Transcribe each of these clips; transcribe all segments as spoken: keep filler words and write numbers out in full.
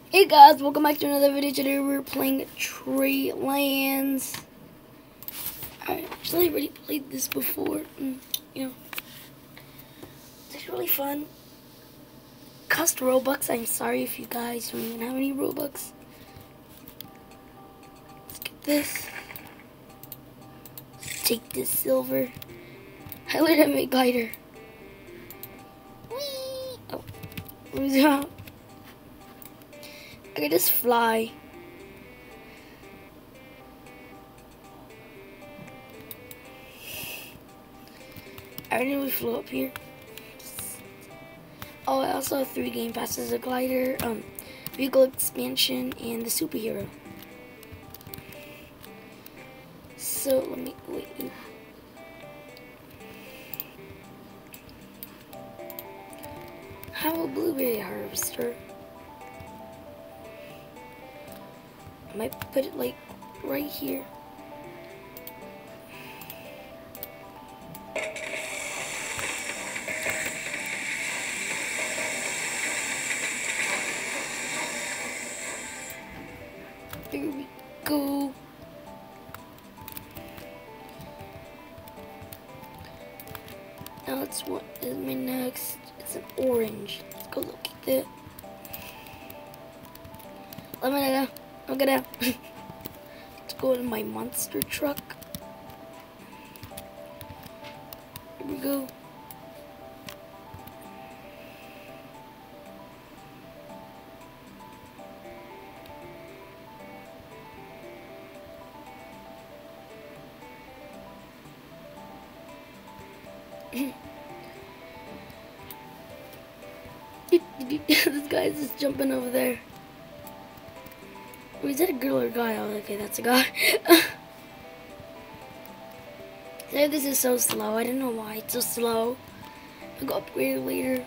Hey guys, welcome back to another video. Today we're playing Tree Lands. I actually already played this before. And, you know, it's really fun. Cost Robux. I'm sorry if you guys don't even have any Robux. Let's get this. Let's take this silver. I learned to make glider. Whee! Oh, where's it out? I can just fly. I already we flew up here. Oh, I also have three game passes: a glider, um, vehicle expansion, and the superhero. So let me wait. Have a blueberry harvester. I might put it like right here. There we go. Now it's what is my next? It's an orange. Let's go look at that. Let me go. I'm gonna let's go in my monster truck. Here we go. This guy's just jumping over there. Wait, is that a girl or a guy? Oh, okay, that's a guy. This is so slow. I don't know why it's so slow. I'll go upgrade it later.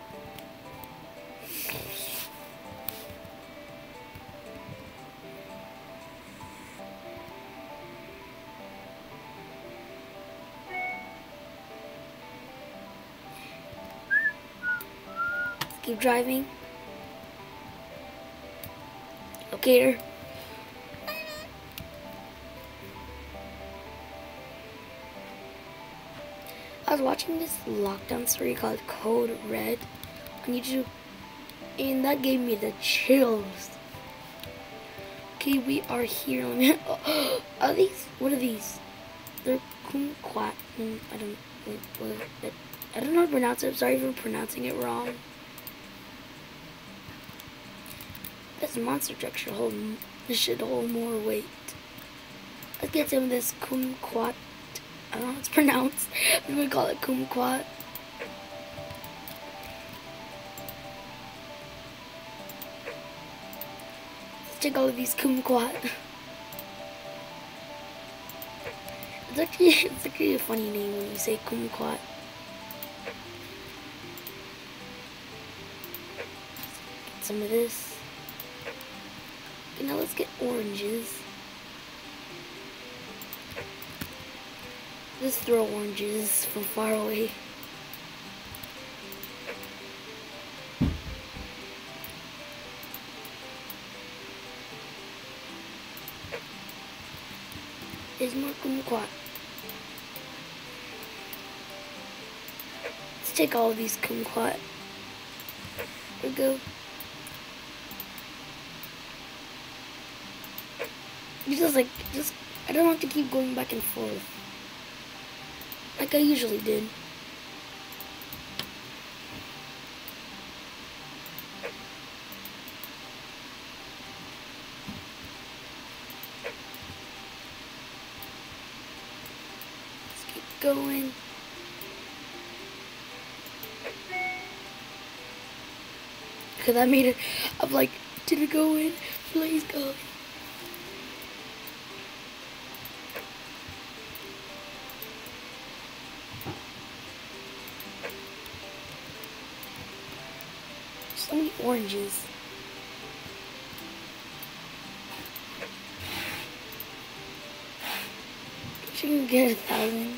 Let's keep driving. Locator. I was watching this lockdown story called Code Red on YouTube, and that gave me the chills. Okay, we are here. Are these? What are these? They're kumquat. I don't. I don't know how to pronounce it. I'm sorry for pronouncing it wrong. This monster truck should hold. This should hold more weight. Let's get some of this kumquat. I don't know how it's pronounced. I'm gonna call it kumquat. Let's take all of these kumquat. It's actually it's actually a funny name when you say kumquat. Get some of this. Okay, now let's get oranges. Just throw oranges from far away. There's more kumquat. Let's take all of these kumquat. There we go. You just like, just, I don't have to keep going back and forth like I usually did. Let's keep going. Okay, that made it. I'm like, did it go in? Please go. So many oranges. She can get a thousand.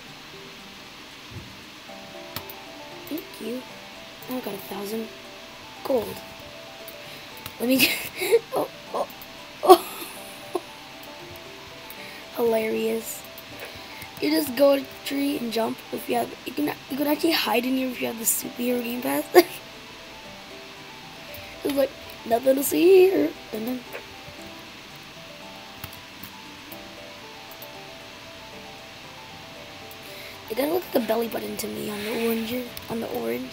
Thank you. I got a thousand. gold. Let me get, oh, oh, oh. Hilarious. You just go to the tree and jump if you have, you can, you can actually hide in here if you have the superhero game pass. It's like, nothing to see here. Dun -dun. It kind of looks like a belly button to me on the orange, on the orange.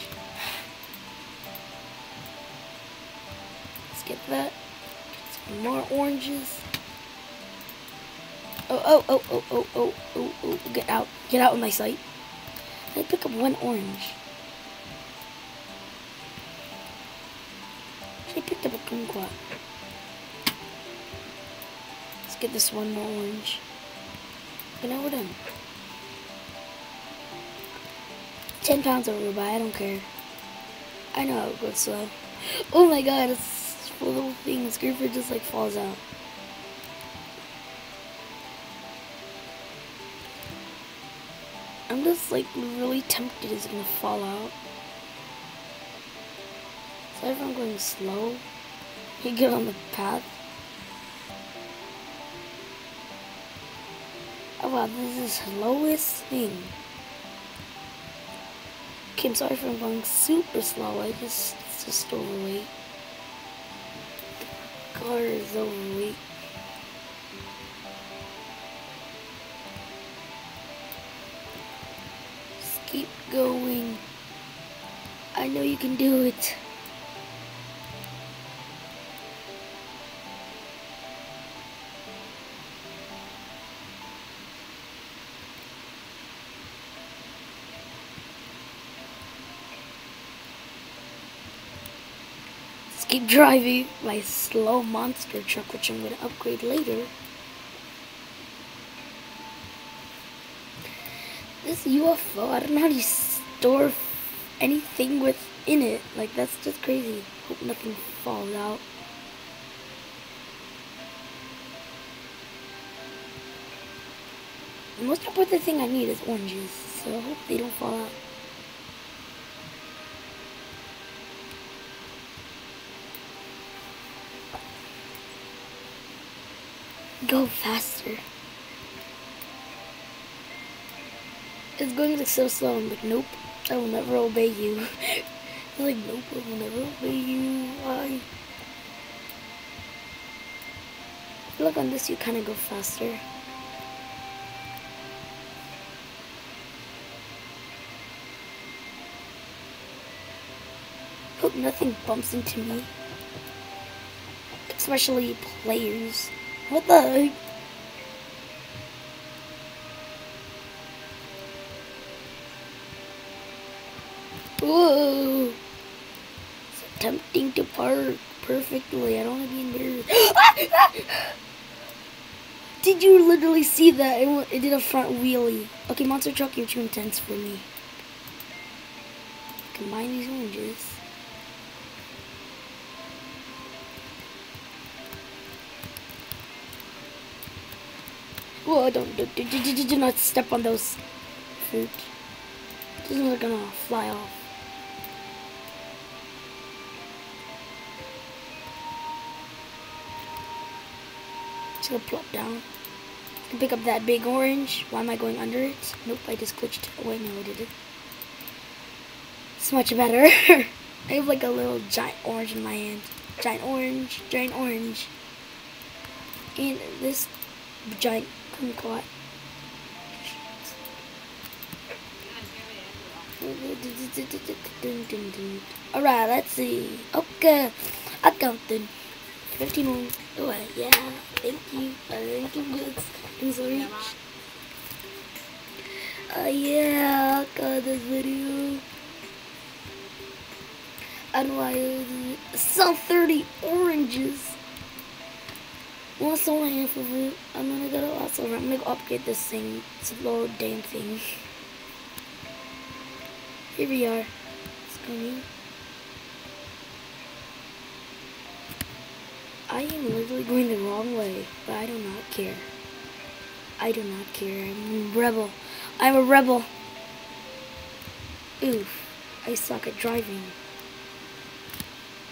Skip that. Get some more oranges. Oh, oh, oh, oh, oh, oh, oh, oh, get out. Get out of my sight. I pick up one orange. I picked up a kumquat. Let's get this one more orange. Okay, now we're done. Ten pounds over, but I don't care. I know how it goes slow. Oh my god, it's full of little things. Griefer just like falls out. I'm just like really tempted it's gonna fall out. So if I'm going slow, you get on the path. Oh wow, this is the slowest thing. Okay, I'm sorry if I'm going super slow. I just, it's just overweight. The car is overweight. Just keep going. I know you can do it. Keep driving my slow monster truck, which I'm going to upgrade later. This U F O, I don't know how to store anything within it. Like, that's just crazy. Hope nothing falls out. The most important thing I need is oranges, so I hope they don't fall out. Go faster. It's going like so slow. I'm like, nope, I will never obey you. It's like, nope, I will never obey you. Why? I feel like on this you kind of go faster. Hope nothing bumps into me. Especially players. What the heck? Whoa! It's tempting to park perfectly. I don't want to be embarrassed. Did you literally see that? It, it did a front wheelie. Okay, monster truck, you're too intense for me. Combine these oranges. Whoa, don't, do, do, do, do, do not step on those fruit. These are gonna fly off. Just gonna plop down. Can pick up that big orange. Why am I going under it? Nope, I just glitched. Oh, wait, no, I didn't. It's much better. I have like a little giant orange in my hand. Giant orange, giant orange. And this giant kumquat. Alright, let's see. Okay, I counted fifteen more. Oh, yeah, thank you. Uh, thank you, goods. Thanks for reach. Uh, yeah, I got this video. And I sell thirty oranges. Well, that's only half of it. I'm gonna go to lots of it. I'm gonna go upgrade this thing. It's a little damn thing. Here we are. It's coming. I am literally going the wrong way, but I do not care. I do not care. I'm a rebel. I'm a rebel. Oof. I suck at driving.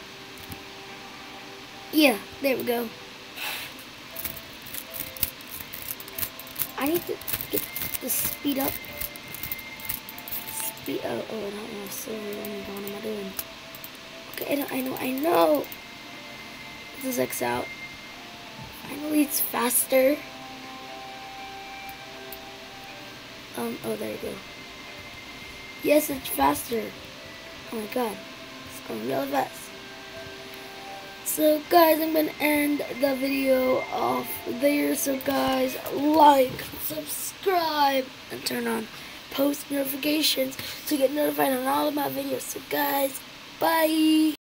Yeah, there we go. I need to get the speed up. Speed. Oh, oh, I don't know. Silver. Oh my god, what am I doing? Okay, I know, I know, I know. This is X out. Finally, it's faster. Um. Oh, there you go. Yes, it's faster. Oh my god, it's going really fast. So guys, I'm gonna end the video off there. So guys, like, subscribe, and turn on post notifications to get notified on all of my videos. So guys, bye.